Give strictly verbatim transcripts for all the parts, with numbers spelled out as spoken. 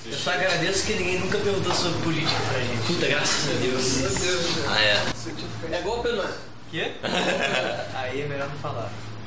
Eu só agradeço que ninguém nunca perguntou sobre política pra gente. Puta, graças a Deus. Ah, é. É golpe ou não é? Quê? Aí é melhor não falar.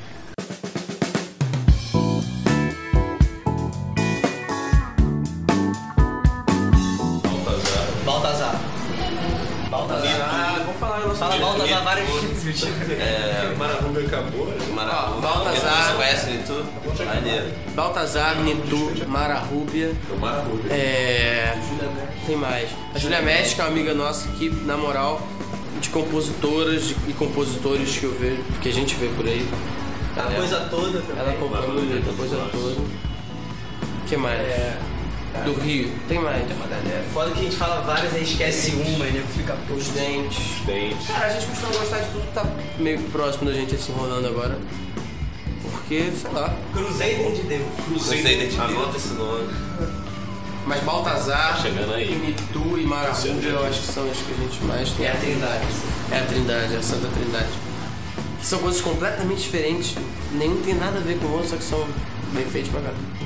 Baltazar. Baltazar. Ah, vamos falar agora. Fala Baltazar várias vezes. É. Maravilha acabou, né? Maravilha. Baltazar. Você conhece Nitu? Maneiro. Baltazar, Nitu, Mara Rúbia. Maravilha. É. Tem mais. A Julia Mestre, que é uma amiga nossa que, na moral, de compositoras e compositores que eu vejo, que a gente vê por aí. A coisa toda também. Ela compõe muita coisa toda. O que mais? É. Do Rio. Tem mais. Foda que a gente fala várias e esquece uma e nego fica Os dentes. Dente. Cara, a gente costuma gostar de tudo que tá meio próximo da gente assim rolando agora. Porque, sei lá. Cruzeiro de Deus. Não sei identificar. Anota esse nome. Mas Baltazar, Tá chegando aí. Nitu e Mara Rúbia eu acho que são as que a gente mais tem. É a Trindade. É a Trindade, é a Santa Trindade. Que são coisas completamente diferentes, nenhum tem nada a ver com o outro, só que são bem feitos pra cá.